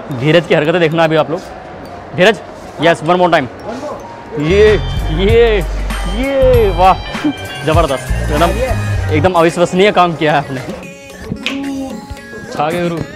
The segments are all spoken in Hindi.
धीरज की हरकतें देखना अभी आप लोग। Dheeraj, yes, one more time. ये वाह, जबरदस्त, एकदम अविश्वसनीय काम किया है आपने। छा गए गुरु।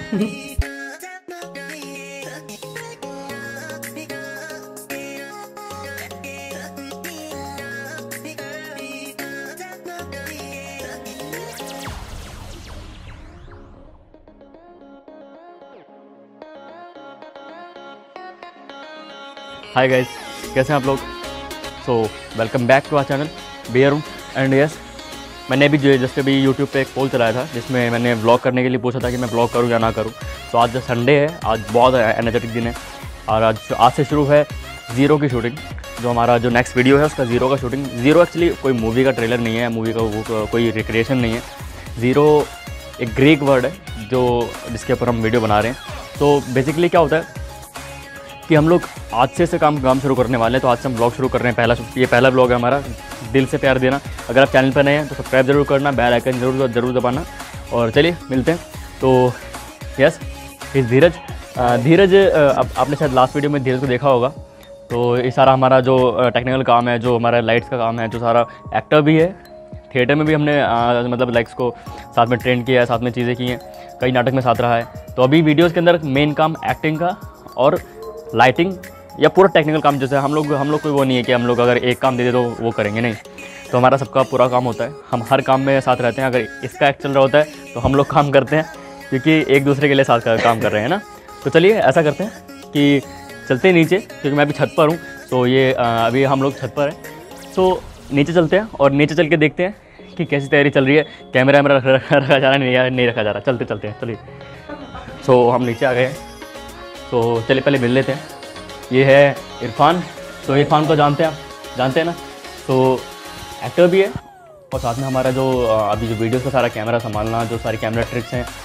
हाय गाइस, कैसे हैं आप लोग? So welcome back to our channel Arun. And yes, मैंने अभी जस्ट अभी यूट्यूब पे एक पोल चलाया था जिसमें मैंने व्लॉग करने के लिए पूछा था कि मैं व्लॉग करूं या ना करूं। तो आज संडे है, आज बहुत एनर्जेटिक दिन है और आज से शुरू है ज़ीरो की शूटिंग। जो हमारा जो नेक्स्ट वीडियो है उसका ज़ीरो का शूटिंग। ज़ीरो एक्चुअली कोई मूवी का ट्रेलर नहीं है, मूवी का वो कोई रिक्रिएशन नहीं है। ज़ीरो एक ग्रीक वर्ड है जिसके ऊपर हम वीडियो बना रहे हैं। तो बेसिकली क्या होता है कि हम लोग आज से काम शुरू करने वाले हैं। तो आज से हम ब्लॉग शुरू कर रहे हैं। ये पहला ब्लॉग है हमारा। दिल से प्यार देना। अगर आप चैनल पर नए हैं तो सब्सक्राइब जरूर करना, बेल आइकन जरूर दबाना। और चलिए मिलते हैं। तो यस, इस धीरज आपने शायद लास्ट वीडियो में धीरज को देखा होगा। तो ये सारा हमारा जो टेक्निकल काम है, जो हमारा लाइट्स का काम है, जो सारा एक्टर भी है। थिएटर में भी हमने मतलब लाइट्स को साथ में ट्रेन किया है, साथ में चीज़ें की हैं, कई नाटक में साथ रहा है। तो अभी वीडियोज़ के अंदर मेन काम एक्टिंग का और लाइटिंग या पूरा टेक्निकल काम। जैसे हम लोग कोई वो नहीं है कि हम लोग अगर एक काम दे दे तो वो करेंगे, नहीं। तो हमारा सबका पूरा काम होता है, हम हर काम में साथ रहते हैं। अगर इसका एक्ट चल रहा होता है तो हम लोग काम करते हैं, क्योंकि एक दूसरे के लिए साथ काम कर रहे हैं ना। तो चलिए ऐसा करते हैं कि चलते हैं नीचे, क्योंकि मैं अभी छत पर हूँ। तो ये अभी हम लोग छत पर हैं। तो नीचे चलते हैं और नीचे चल के देखते हैं कि कैसी तैयारी चल रही है। कैमरा रखा जा रहा है, नहीं रखा जा रहा। चलते हैं, चलिए। सो हम नीचे आ गए हैं। तो चलिए पहले मिल लेते हैं। ये है इरफान। तो इरफान को जानते हैं ना। तो एक्टर भी है और साथ में हमारा जो अभी जो वीडियोस का सारा कैमरा संभालना, जो सारी कैमरा ट्रिक्स हैं।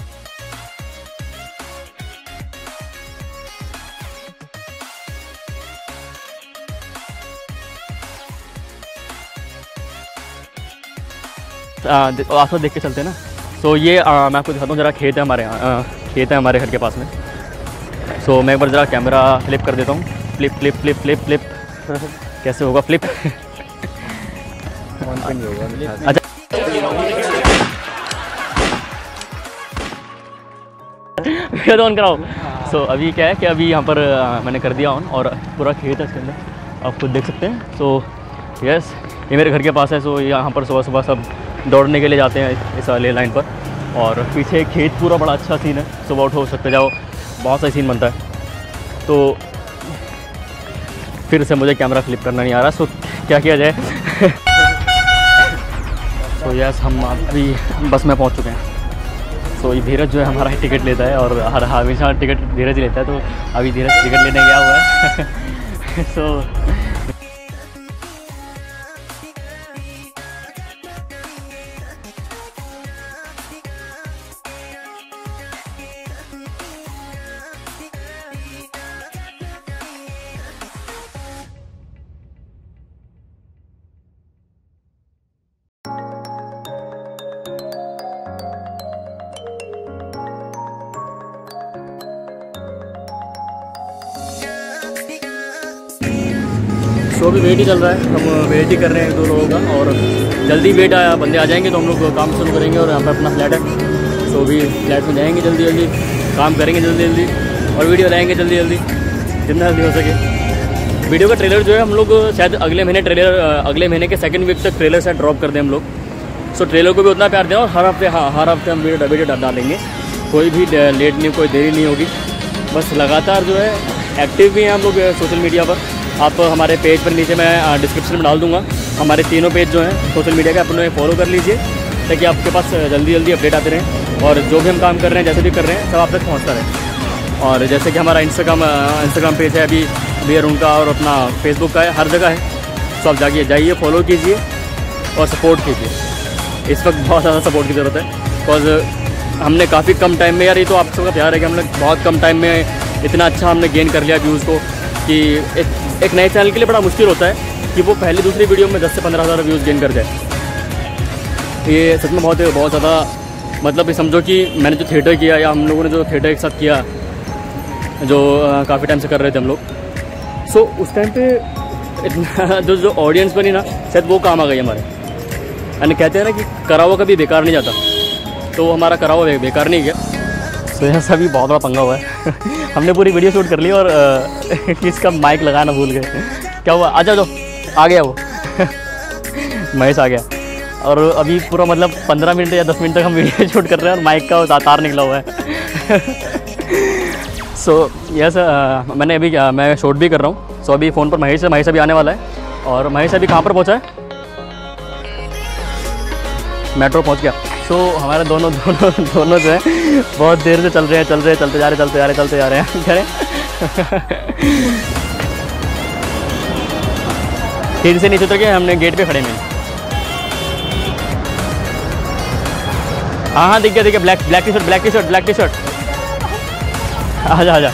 आसपास देख के चलते हैं ना। तो ये मैं आपको दिखाता हूँ जरा। खेत है हमारे घर के पास में। सो मैं एक बार ज़रा कैमरा फ्लिप कर देता हूँ। फ्लिप कैसे होगा फ्लिप? अच्छा, वीडियो ऑन कराओ। सो अभी क्या है कि अभी यहाँ पर मैंने कर दिया ऑन और पूरा खेत है इसके अंदर, आप खुद देख सकते हैं। सो यस, ये मेरे घर के पास है। सो यहाँ पर सुबह सब दौड़ने के लिए जाते हैं इस वाले लाइन पर। और पीछे खेत पूरा बड़ा अच्छा सीन है। सुबह उठो, सकते जाओ, बहुत सही सीन बनता है। तो फिर से मुझे कैमरा फ्लिप करना नहीं आ रहा। सो क्या किया जाए? तो यस, हम अभी बस में पहुंच चुके हैं। सो ये धीरज जो है हमारा टिकट लेता है और हमेशा टिकट धीरज ही लेता है। तो अभी धीरज टिकट लेने गया हुआ है। सो अभी वेट ही चल रहा है। हम वेट ही कर रहे हैं 2 लोगों का और जल्दी बंदे आ जाएंगे तो हम लोग काम शुरू करेंगे। और यहाँ पर अपना फ्लैट है। सो अभी फ्लैट में जाएंगे जल्दी, काम करेंगे जल्दी और वीडियो लाएंगे जल्दी जितना जल्दी हो सके। वीडियो का ट्रेलर जो है हम लोग शायद अगले महीने के 2nd वीक तक ट्रेलर शायद ड्रॉप कर दें हम लोग। सो ट्रेलर को भी उतना प्यार दें और हर हफ्ते हम वीडियो डालेंगे। कोई भी लेट नहीं, कोई देरी नहीं होगी। बस लगातार जो है एक्टिव भी हैं हम लोग सोशल मीडिया पर। आप हमारे पेज पर नीचे मैं डिस्क्रिप्शन में डाल दूंगा हमारे तीनों पेज जो हैं सोशल मीडिया के, अपने फॉलो कर लीजिए ताकि आपके पास जल्दी अपडेट आते रहें। और जो भी हम काम कर रहे हैं, जैसे भी कर रहे हैं, सब आप तक पहुँचता रहे। और जैसे कि हमारा इंस्टाग्राम पेज है अभी अरुण का, और अपना फेसबुक का है, हर जगह है। तो आप जाइए फॉलो कीजिए और सपोर्ट कीजिए। इस वक्त बहुत ज़्यादा सपोर्ट की ज़रूरत है, बिकॉज हमने काफ़ी कम टाइम में, यार ये तो आप सबका प्यार है कि हमने बहुत कम टाइम में इतना अच्छा हमने गेन कर लिया व्यूज़ को, कि एक नए चैनल के लिए बड़ा मुश्किल होता है कि वो पहली दूसरी वीडियो में 10 से 15 हज़ार व्यूज़ गेन कर जाए। ये सच में बहुत ज़्यादा, मतलब ये समझो कि मैंने जो थिएटर किया या हम लोगों ने जो थिएटर एक साथ किया, जो काफ़ी टाइम से कर रहे थे हम लोग। सो उस टाइम पे इतना जो ऑडियंस बनी ना, शायद वो काम आ गई हमारे। यानी कहते हैं ना कि करा हुआ कभी बेकार नहीं जाता, तो हमारा करा हुआ बेकार नहीं गया। तो यह सभी बहुत बड़ा पंगा हुआ है। हमने पूरी वीडियो शूट कर ली और इसका माइक लगाना भूल गए। क्या हुआ? आ जाओ, आ गया वो महेश आ गया। और अभी पूरा मतलब 15 मिनट या 10 मिनट तक हम वीडियो शूट कर रहे हैं और माइक का तार निकला हुआ है। सो यस, मैंने अभी मैं शूट भी कर रहा हूँ। सो अभी फ़ोन पर महेश अभी आने वाला है। और महेश अभी कहाँ पर पहुँचा है? मेट्रो पहुँच गया। सो हमारे दोनों जो है बहुत देर से चलते जा रहे हैं करें। फिर से नीचे उतर के हमने गेट पे खड़े हैं। हाँ दिख गया ब्लैक टी शर्ट। आजा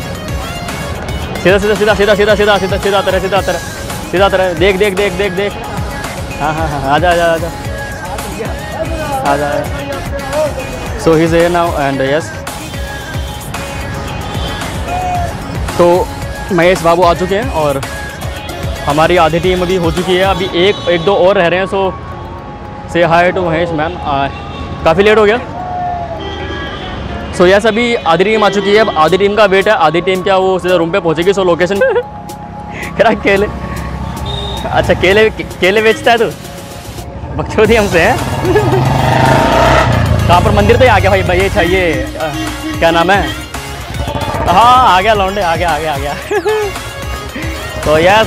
सीधा तरह देख। हाँ आजा। So he is here now and yes. तो महेश बाबू आ चुके हैं और हमारी आधी टीम अभी हो चुकी है। अभी एक दो और रह रहे हैं। So say hi to Mahesh man. काफ़ी लेट हो गया। सो यस, अभी आधी टीम आ चुकी है। अब आधी टीम का वेट है। आधी टीम क्या वो सीधा रूम पे पहुंचेगी। सो लोकेशन क्या केले? अच्छा केले बेचता है तू? बकचोदी हमसे है। कहाँ पर? मंदिर तो आ गया भाई। ये चाहिए क्या नाम है? हाँ आ गया लौंडे, आ गया। तो यस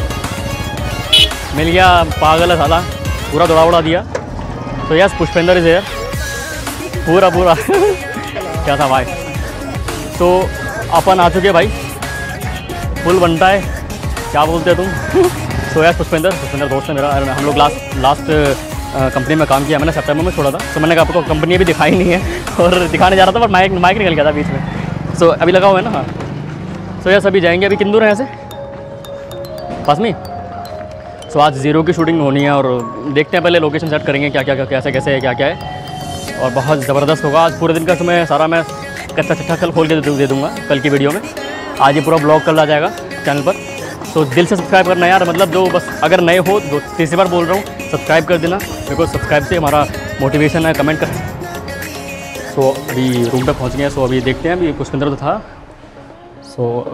मिल गया। पागल है साला, पूरा दौड़ा दिया। तो यस पुष्पेंद्र इज हियर। पूरा क्या था भाई? तो अपन आ चुके भाई, फुल बनता है। क्या बोलते हो तुम? तो यस पुष्पेंद्र दोस्त है मेरा। हम लोग लास्ट कंपनी में काम किया। मैंने सितंबर में छोड़ा था। तो मैंने आपको कंपनी भी दिखाई नहीं है और दिखाने जा रहा था पर माइक निकल गया था बीच में। सो अभी लगा हुआ है ना। हाँ सो यस अभी जाएंगे। अभी कितनी दूर है यहाँ से? पास में। सो आज जीरो की शूटिंग होनी है और देखते हैं, पहले लोकेशन सेट करेंगे क्या कैसे है, क्या है। और बहुत ज़बरदस्त होगा आज। पूरे दिन का समय सारा मैं कच्चा चिट्ठा कल खोल के दे दूँगा कल की वीडियो में। आज ये पूरा ब्लॉग कल आ जाएगा चैनल पर। तो दिल से सब्सक्राइब करना यार, मतलब जो बस अगर नए हो, जो तीसरी बार बोल रहा हूँ, सब्सक्राइब कर देना। बिकॉज सब्सक्राइब से हमारा मोटिवेशन है। कमेंट कर। सो अभी रूम पे पहुँच गए। सो अभी देखते हैं। अभी पुष्पेंद्र तो था। सो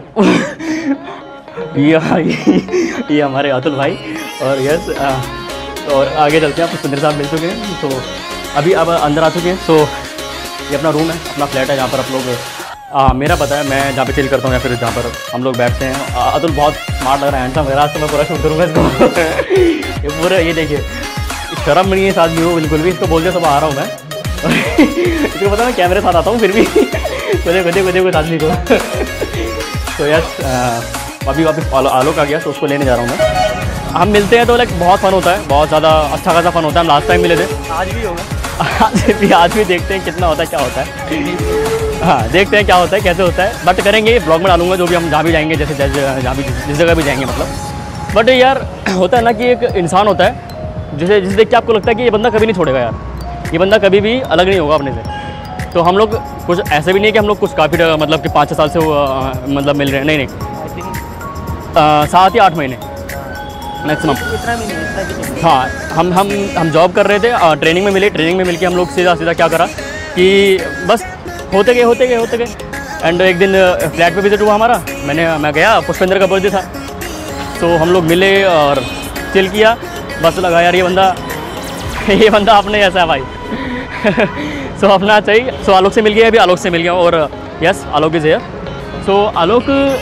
ये हमारे अतुल भाई और यस। और आगे चलते हैं। पुष्पेंद्र साहब मिल चुके हैं। तो अभी अब अंदर आ चुके हैं। सो ये अपना रूम है, अपना फ्लैट है जहाँ पर आप लोग मेरा पता है मैं जहाँ पे चिल करता हूँ या फिर जहाँ पर हम लोग बैठते हैं। अतुल बहुत स्मार्ट लग रहा है, हैंडसम। आज तो मैं पूरा शूट करूँगा इसको। ये पूरा ये देखिए, शर्म नहीं है इस आदमी को बिल्कुल भी। इसको बोलते सब आ रहा हूँ मैं। इसको पता है मैं कैमरे साथ आता हूँ फिर भी। देखो इस आदमी को। तो यस अभी वापस आलोक आ गया। तो उसको लेने जा रहा हूँ मैं। हम मिलते हैं तो लाइक बहुत फ़न होता है, बहुत ज़्यादा अच्छा खासा फ़न होता है। हम लास्ट टाइम मिले थे, आज भी होगा। आज भी देखते हैं कितना होता है, क्या होता है। हाँ देखते हैं क्या होता है, कैसे होता है। बट करेंगे, ब्लॉग में डालूंगा जो भी हम जहाँ भी जाएंगे, जैसे जहाँ भी जिस जगह भी जाएंगे मतलब। बट यार होता है ना कि एक इंसान होता है जिसे देख के आपको लगता है कि ये बंदा कभी नहीं छोड़ेगा यार, ये बंदा कभी भी अलग नहीं होगा अपने से। तो हम लोग कुछ ऐसे भी नहीं है कि हम लोग कुछ काफ़ी मतलब कि 5-6 साल से मतलब मिल रहे हैं। नहीं 7 या 8 महीने मैक्सिमम। हाँ हम जॉब कर रहे थे, ट्रेनिंग में मिले। ट्रेनिंग में मिलके हम लोग सीधा क्या करा कि बस होते गए। एंड एक दिन फ्लैट पे विजिट हुआ हमारा। मैं गया, पुष्पेंद्र का बर्थडे था। तो हम लोग मिले और चिल किया। बस लगा यार ये बंदा अपने जैसा है भाई। सो अपना चाहिए। सो आलोक से मिल गया, अभी आलोक से मिल गया। और yes Alok is here. So Alok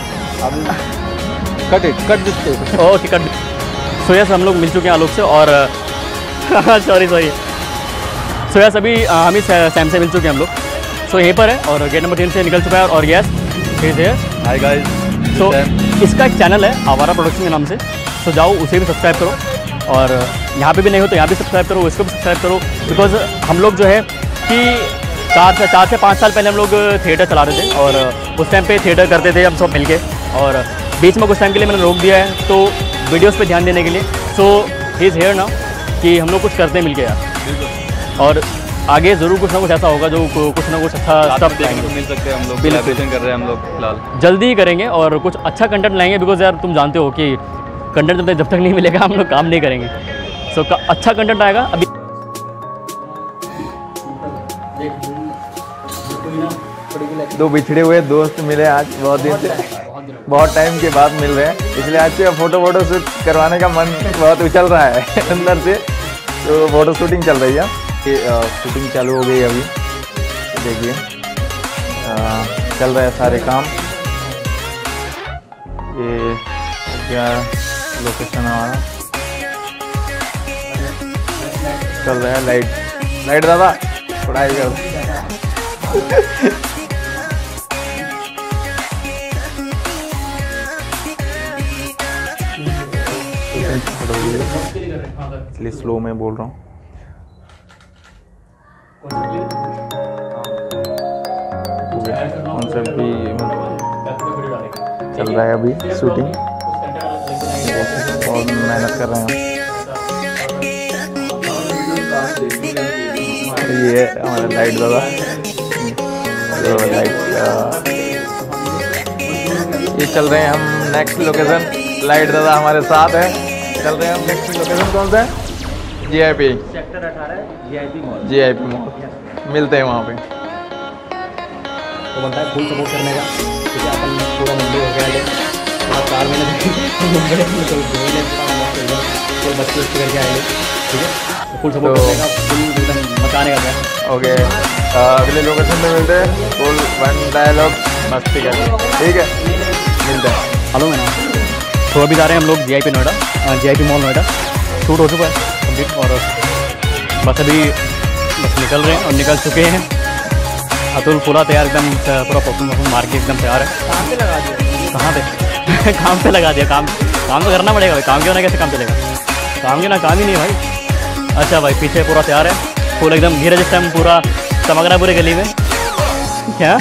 cut. So yes हम लोग मिल चुके हैं आलोक से। और सॉरी। सो यस अभी हम ही सैम से मिल चुके हैं हम लोग। सो यहीं पर है और गेट नंबर 3 से निकल चुका है। और yes is here. Hi guys. So इसका एक चैनल है आवारा प्रोडक्शन के नाम से। सो जाओ उसे भी सब्सक्राइब करो। और यहाँ पे भी नहीं हो तो यहाँ भी सब्सक्राइब करो, इसको भी सब्सक्राइब करो। बिकॉज हम लोग जो है कि 4 से 5 साल पहले हम लोग थिएटर चला रहे थे। और उस टाइम पे थिएटर करते थे हम सब मिलके। और बीच में कुछ टाइम के लिए मैंने रोक दिया है तो वीडियोस पे ध्यान देने के लिए। So he is here now कि हम लोग कुछ करते हैं मिलके यार। और आगे ज़रूर कुछ ना कुछ ऐसा होगा जो कुछ ना कुछ अच्छा सब मिल सकते हैं हम लोग, कोलैबोरेशन कर रहे हैं हम लोग फिलहाल। जल्दी ही करेंगे और कुछ अच्छा कंटेंट लाएंगे, बिकॉज यार तुम जानते हो कि कंटेंट जब तक नहीं मिलेगा हम लोग काम नहीं करेंगे। सो अच्छा कंटेंट आएगा। अभी दो बिछड़े हुए दोस्त मिले आज, बहुत दिन से, बहुत टाइम के बाद मिल रहे हैं, इसलिए आज से फोटो शूट करवाने का मन बहुत उछल रहा है अंदर से। तो फोटो शूटिंग चल रही है, शूटिंग चालू हो गई अभी। देखिए चल रहा है सारे काम। ये क्या लोकेशन हमारा चल रहा है। लाइट दादा पढ़ाई कर इसलिए स्लो में बोल रहा हूँ। कॉन्सेप्ट भी चल रहा है अभी, शूटिंग और मेहनत कर रहे हैं। ये हमारा लाइट दादा, ये चल रहे हैं हम नेक्स्ट लोकेशन। लाइट दादा हमारे साथ है, चल रहे हैं हम नेक्स्ट लोकेशन। कौन सा है? GIP sector 18 GIP mall. मिलते हैं वहाँ पे। तो बनता है फुल सपोर्ट करने का, क्योंकि अपन पूरा मुंबई हो गया है, पूरा 4 महीने मुंबई में तो बच्चे करके आएंगे, ठीक है। फुल सपोर्ट करने का, फुल एकदम मचाने का। ओके, अगले लोकेशन में मिलते हैं। फुल 1 डायलॉग मस्ती करके, ठीक है, मिलते हैं। हेलो मैंने तो अभी जा रहे हैं हम लोग GIP Noida, GIP mall Noida. Shoot हो चुका है कंप्लीट और बस अभी निकल रहे हैं और निकल चुके हैं। अतुल पूरा तैयार, एकदम पूरा परफॉर्मेंस मार के एकदम तैयार है। कहाँ पे लगा दिया? कहाँ पे काम पे लगा दिया। काम तो करना पड़ेगा भाई, काम क्यों ना, कैसे काम चलेगा? काम के ना काम ही नहीं भाई। अच्छा भाई, पीछे पूरा तैयार है, फुल एकदम। धीरज इस टाइम पूरा चमक रहा है पूरी गली में। क्या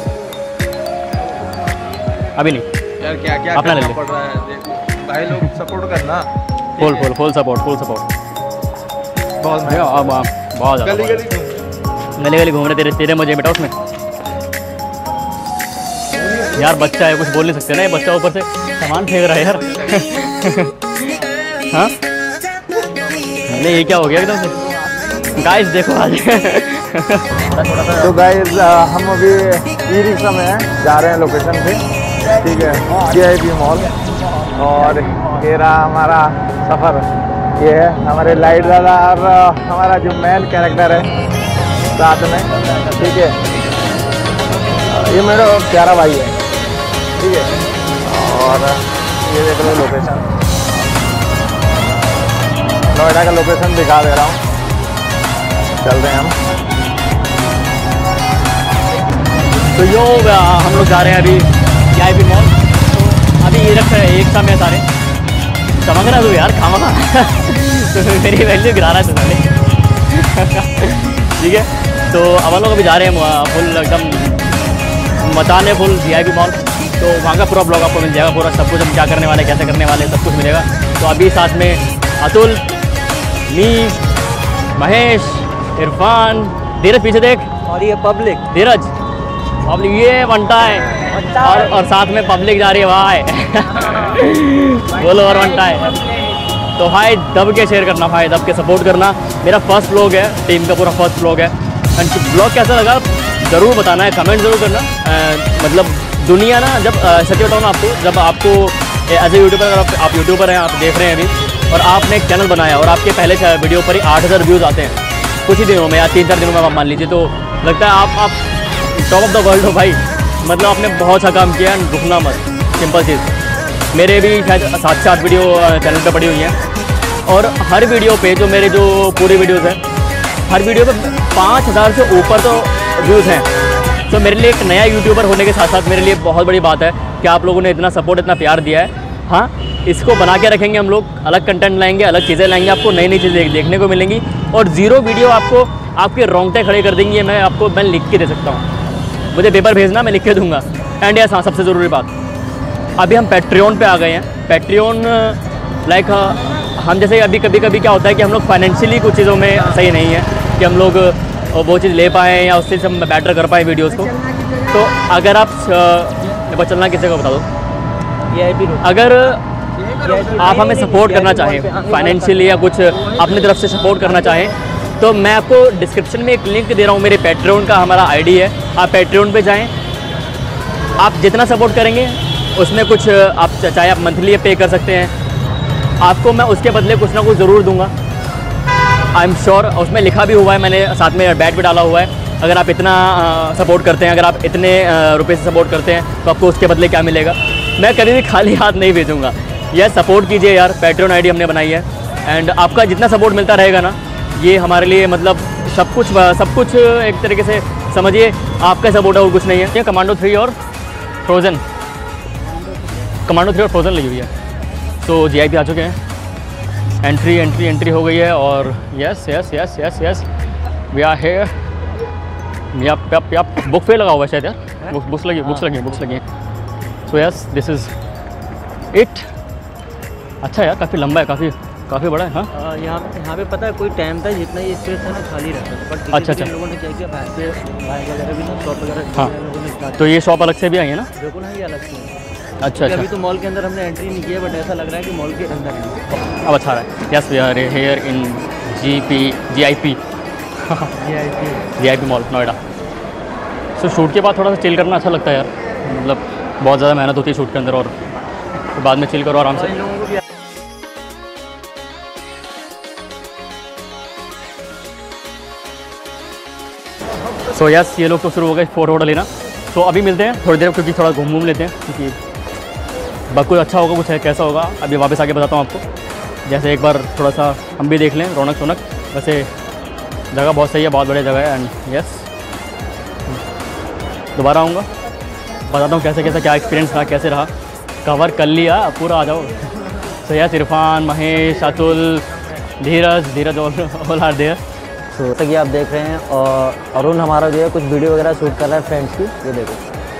अभी नहीं यार, क्या अपना ले पड़ रहा है भाई, लोग सपोर्ट करना। फुल सपोर्ट बहुत ज़्यादा गली घूम रहे तेरे मजे बेटा उसमें। यार बच्चा है, कुछ बोल नहीं सकते ना, ये बच्चा ऊपर से सामान फेंक रहा है यार। हाँ नहीं, ये क्या हो गया एकदम से? गाइस देखो आज। तो गाइस हम अभी ई-रिक्शा में हैं, जा रहे हैं लोकेशन पे, ठीक है, GIP मॉल। और ये रहा हमारा सफ़र। ये है हमारे लाइट दादा और हमारा जो मेन कैरेक्टर है साथ में, ठीक है। ये मेरा प्यारा भाई है, ठीक है। और ये देख लो लोकेशन, नोएडा का लोकेशन दिखा दे रहा हूँ। चल रहे हैं हम। तो यो हम लोग जा रहे हैं अभी GIP मॉल। तो अभी ये रखा है एक समय सारे चमक रहा तू यार, खामा खा। तो मेरी वैल्यू गिरा रहा है तुम्हारे। ठीक है, तो अब हम लोग अभी जा रहे हैं फुल एकदम मचाने फुल GIP मॉल। तो वहाँ का पूरा ब्लॉग आपको मिल जाएगा, पूरा सब कुछ हम क्या करने वाले, कैसे करने वाले, सब कुछ मिलेगा। तो अभी साथ में अतुल, मी, महेश, इरफान, धीरज पीछे देख, और ये पब्लिक, धीरज पब्लिक, ये बनता है। और साथ में पब्लिक जा रही है भाई। बोलो और बनता है। तो भाई दब के शेयर करना, भाई दब के सपोर्ट करना। मेरा फर्स्ट व्लॉग है, टीम का पूरा फर्स्ट व्लॉग है। एंड ब्लॉग कैसा लगा ज़रूर बताना है, कमेंट ज़रूर करना। मतलब दुनिया ना, जब सच बताऊँ ना आपको, जब आपको एज ए यूट्यूबर, अगर आप यूट्यूबर हैं, आप देख रहे हैं अभी, और आपने एक चैनल बनाया और आपके पहले वीडियो पर ही 8000 व्यूज़ आते हैं कुछ ही दिनों में या 3-4 दिनों में, आप मान लीजिए, तो लगता है आप टॉप ऑफ द वर्ल्ड हो भाई। मतलब आपने बहुत अच्छा काम किया, रुकना मत, सिंपल चीज़। मेरे भी शायद 7 से 8 वीडियो चैनल पे पड़ी हुई हैं, और हर वीडियो पे जो मेरे जो पूरी वीडियोस हैं, हर वीडियो पे 5000 से ऊपर तो व्यूज़ हैं। तो मेरे लिए एक नया यूट्यूबर होने के साथ साथ मेरे लिए बहुत बड़ी बात है कि आप लोगों ने इतना सपोर्ट, इतना प्यार दिया है। हाँ, इसको बना के रखेंगे हम लोग, अलग कंटेंट लाएंगे, अलग चीज़ें लाएंगे, आपको नई नई चीज़ें देखने को मिलेंगी। और ज़ीरो वीडियो आपको आपके रोंगटे खड़े कर देंगे। मैं लिख के दे सकता हूँ, मुझे पेपर भेजना, मैं लिख के दूँगा। एंड यस, हाँ, सबसे ज़रूरी बात, अभी हम पैट्रियन पे आ गए हैं। पैट्रियन लाइक हम जैसे अभी कभी क्या होता है कि हम लोग फाइनेंशियली कुछ चीज़ों में सही नहीं है, कि हम लोग और वो चीज़ ले पाएँ या उससे हम बेटर कर पाएँ वीडियोज़ को। तो अगर आप चलना किसी को बता दो, अगर आप हमें सपोर्ट करना चाहें फाइनेंशियली या कुछ अपनी तरफ से सपोर्ट करना चाहें, तो मैं आपको डिस्क्रिप्शन में एक लिंक दे रहा हूँ, मेरे पैट्रियन का हमारा आईडी है, आप पैट्रियन पे जाएं। आप जितना सपोर्ट करेंगे उसमें कुछ आप चाहे आप मंथली पे कर सकते हैं, आपको मैं उसके बदले कुछ ना कुछ ज़रूर दूंगा। आई एम श्योर, उसमें लिखा भी हुआ है, मैंने साथ में बैट भी डाला हुआ है। अगर आप इतना सपोर्ट करते हैं, अगर आप इतने रुपए से सपोर्ट करते हैं, तो आपको उसके बदले क्या मिलेगा। मैं कभी भी खाली हाथ नहीं भेजूँगा। यह सपोर्ट कीजिए यार, पैट्रियन आईडी हमने बनाई है, एंड आपका जितना सपोर्ट मिलता रहेगा ना, ये हमारे लिए मतलब सब कुछ एक तरीके से समझिए आपका सपोर्ट है और कुछ नहीं है। ये कमांडो 3 और फ्रोज़न लगी हुई है। तो GIP आ चुके हैं, एंट्री हो गई है और yes we are here. Yup book पे लगा हुआ है शायद यार, बुक्स लगी हैं। So yes this is it. अच्छा यार, काफ़ी लंबा है, काफ़ी बड़ा है। हाँ, यहाँ पे पता है कोई टाइम था जितना ये स्पेस था ना खाली रहता था, बट अच्छा लोगों ने क्या किया, बाहर पे बाइक वगैरह भी ना, शॉप वगैरह हाँ, लोगों ने स्टार्ट। तो ये शॉप अलग से भी आई है ना? बिल्कुल है, ये अलग से। अच्छा। अभी तो मॉल के अंदर हमने एंट्री नहीं किया, बट ऐसा लग रहा है कि मॉल के अंदर है। अब अच्छा रहा है। Yes we are here in GIP mall Noida. So shoot के बाद थोड़ा सा चिल करना अच्छा लगता है यार, मतलब बहुत ज़्यादा मेहनत होती है शूट के अंदर, और तो बाद में चिल करो आराम से। सो यस, ये लोग तो शुरू हो गए फोटो लेना। तो अभी मिलते हैं थोड़ी देर, क्योंकि थोड़ा घूम लेते हैं, क्योंकि कुछ अच्छा होगा, कुछ है कैसा होगा अभी वापस आके बताता हूँ आपको। जैसे एक बार थोड़ा सा हम भी देख लें रौनक। वैसे जगह बहुत सही है, बहुत बढ़िया जगह है। एंड यस, दोबारा आऊँगा, बताता हूँ कैसे क्या एक्सपीरियंस रहा, कैसे रहा। कवर कर लिया पूरा, आ जाओ। So yes, Irfan, Mahesh, Atul, Dheeraj all are there. जैसा कि आप देख रहे हैं, और अरुण हमारा जो है कुछ वीडियो वगैरह शूट कर रहा है फ्रेंड्स की। ये देखो,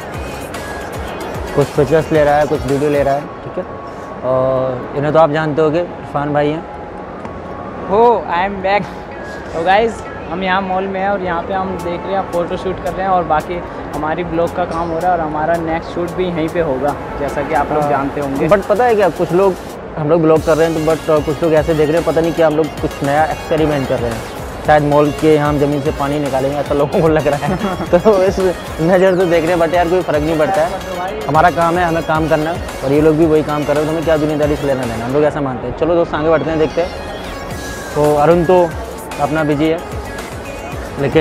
कुछ पिक्चर्स ले रहा है, कुछ वीडियो ले रहा है, ठीक है। और इन्हें तो आप जानते होगे, इरफान भाई हैं। I am back. तो गाइज़, हम यहाँ मॉल में हैं और यहाँ पे हम देख रहे हैं, फ़ोटो शूट कर रहे हैं, और बाकी हमारी ब्लॉग का काम हो रहा है, और हमारा नेक्स्ट शूट भी यहीं पे होगा, जैसा कि आप लोग जानते होंगे। बट पता है क्या, कुछ लोग, हम लोग ब्लॉग कर रहे हैं तो बट कुछ लोग ऐसे देख रहे हैं, पता नहीं क्या हम लोग कुछ नया एक्सपेरिमेंट कर रहे हैं। शायद मॉल के यहाँ हम ज़मीन से पानी निकालेंगे, ऐसा लोगों को लग रहा है। तो इस नज़र से देख रहे हैं, बट यार कोई फ़र्क नहीं पड़ता है। हमारा काम है, हमें काम करना है, और ये लोग भी वही काम कर रहे हैं, तो हमें क्या दुनियादारी से लेना देना, हम लोग ऐसा मानते हैं। चलो दोस्त, आगे बढ़ते हैं, देखते हैं। तो अरुण तो अपना बिजी है, लेकिन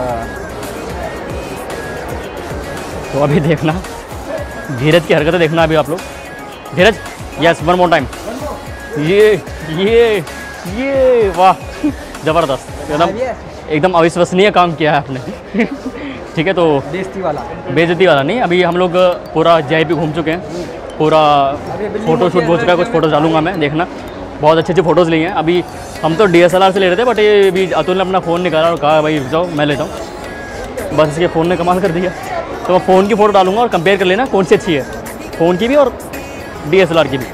तो अभी देखना धीरज की हरकतें देखना अभी आप लोग। Dheeraj, yes, one more time. ये वाह, ज़बरदस्त, एकदम अविश्वसनीय काम किया है आपने। ठीक है, तो बेइज्जती वाला नहीं। अभी हम लोग पूरा GIP घूम चुके हैं, पूरा फ़ोटो शूट हो चुका है। कुछ फ़ोटोज़ डालूंगा मैं, देखना, बहुत अच्छी फ़ोटोज़ ली हैं। अभी हम तो DSLR से ले रहे थे, बट ये भी अतुल ने अपना फ़ोन निकाला और कहा भाई जाओ मैं लेता हूँ। बस इसके फ़ोन ने कमाल कर दिया। तो मैं फ़ोन की फ़ोटो डालूंगा और कंपेयर कर लेना कौन सी अच्छी है, फ़ोन की भी और DSLR की भी।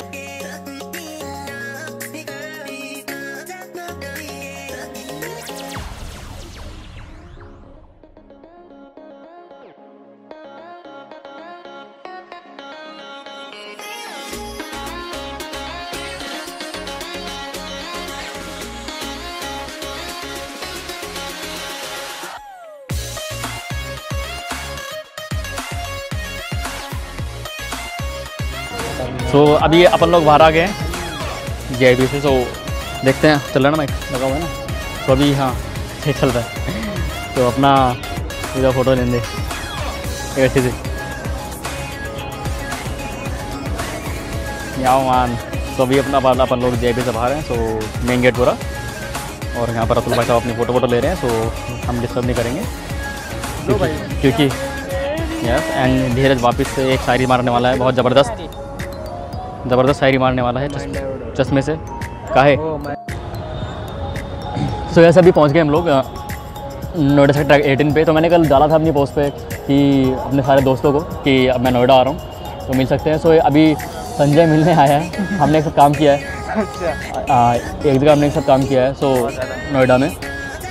तो अभी अपन लोग बाहर आ गए हैं GIP से। तो देखते हैं, चल रहा है ना, माइक लगा हुआ है ना, तो अभी हाँ ये चल रहा है। तो अपना पूरा फ़ोटो लेंगे एक अच्छे से, यहाँ मान। तो अभी अपन लोग GIP से बाहर हैं, तो मेन गेट पूरा, और यहाँ पर अतुल भाई साहब अपनी फ़ोटो ले रहे हैं, तो हम डिस्टर्ब नहीं करेंगे क्योंकि यस। एंड धीरज वापस से एक शायरी मारने वाला है, बहुत ज़बरदस्त शायरी मारने वाला है चश्मे से काहे। सो यस, अभी पहुँच गए हम लोग नोएडा सेक्टर 18 पे। तो मैंने कल डाला था अपनी पोस्ट पे कि अपने सारे दोस्तों को कि अब मैं नोएडा आ रहा हूँ, तो मिल सकते हैं। सो अभी संजय मिलने आया है, हमने एक साथ काम किया है। एक जगह हमने एक साथ काम किया है, सो नोएडा में।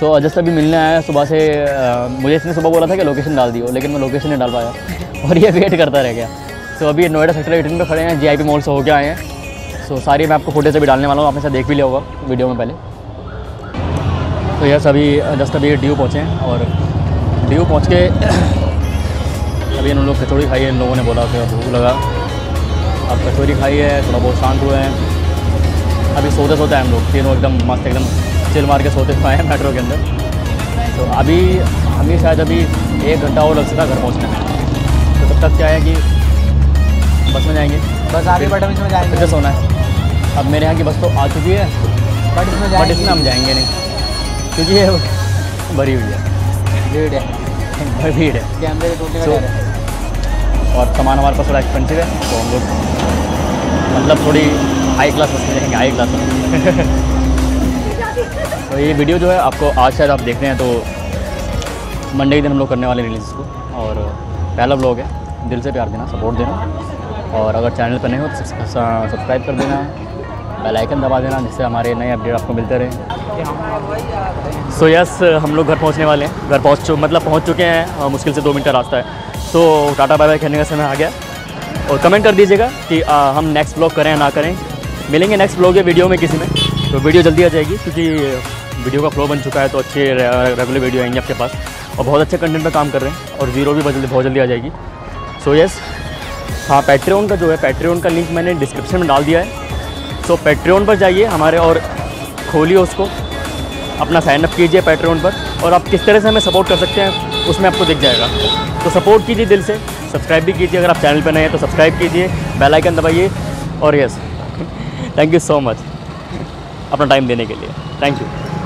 सो जस्ट अभी मिलने आया सुबह से। मुझे इसने सुबह बोला था कि लोकेशन डाल दियो, लेकिन मैं लोकेशन नहीं डाल पाया और ये वेट करता रह गया। सो अभी नोएडा सेक्टर 18 पे खड़े हैं, GIP मॉल से होके आए हैं। सो सारी मैं आपको फुटेज अभी डालने वाला हूँ, आपने से देख भी लिया होगा वीडियो में पहले। तो यस अभी जस्ट अभी ड्यू पहुँचे हैं और ड्यू पहुँच के अभी इन लोग कचौड़ी खाई है। इन लोगों ने बोला कि भूख लगा, अब कचौड़ी खाई है, थोड़ा बहुत शांत हुए हैं। अभी सोते सोते हैं हम लोग तीनों एकदम मस्त एकदम चिल मार के सोते हुए हैं मेट्रो के अंदर। तो अभी हमें शायद अभी 1 घंटा और लग सकता है घर पहुँचने में। तो तब तक क्या है कि बस में जाएंगे, बस आगे बट में जाएंगे, फिर से सोना है। अब मेरे यहाँ की बस तो आ चुकी है, बट इसमें हम जाएंगे नहीं क्योंकि ये भरी हुई है, भीड़ है, भीड़ है। कैमरे टूटने का डर है। और सामान हमारे पास थोड़ा एक्सपेंसिव है, तो हम लोग मतलब थोड़ी हाई क्लास बस में जाएंगे, हाई क्लास में। तो ये वीडियो जो है आपको आज शायद आप देख रहे हैं, तो मंडे के दिन हम लोग करने वाले रिलीज़ इसको। और पहला व्लॉग है, दिल से प्यार देना, सपोर्ट देना, और अगर चैनल पर नहीं हो तो सब्सक्राइब कर देना, बेल आइकन दबा देना, जिससे हमारे नए अपडेट आपको मिलते रहें। सो यस हम लोग घर पहुंचने वाले हैं, घर पहुंच चुके हैं। मुश्किल से 2 मिनट का रास्ता है। सो टाटा बाय बाय कहने का समय आ गया। और कमेंट कर दीजिएगा कि हम नेक्स्ट व्लॉग करें या ना करें। मिलेंगे नेक्स्ट व्लॉग या वीडियो में किसी में, तो वीडियो जल्दी आ जाएगी क्योंकि वीडियो का फ्लो बन चुका है। तो अच्छे रेगुलर वीडियो आएंगे आपके पास और बहुत अच्छे कंटेंट पर काम कर रहे हैं, और जीरो भी बहुत जल्दी आ जाएगी। सो यस हाँ, पैट्रियन का जो है, पैट्रियन का लिंक मैंने डिस्क्रिप्शन में डाल दिया है। सो पैट्रियन पर जाइए हमारे और खोलिए उसको, अपना साइनअप कीजिए पैट्रियन पर, और आप किस तरह से हमें सपोर्ट कर सकते हैं उसमें आपको दिख जाएगा। तो सपोर्ट कीजिए दिल से, सब्सक्राइब भी कीजिए, अगर आप चैनल पर नए हैं तो सब्सक्राइब कीजिए, बेल आइकन दबाइए। और yes thank you so much अपना टाइम देने के लिए, थैंक यू।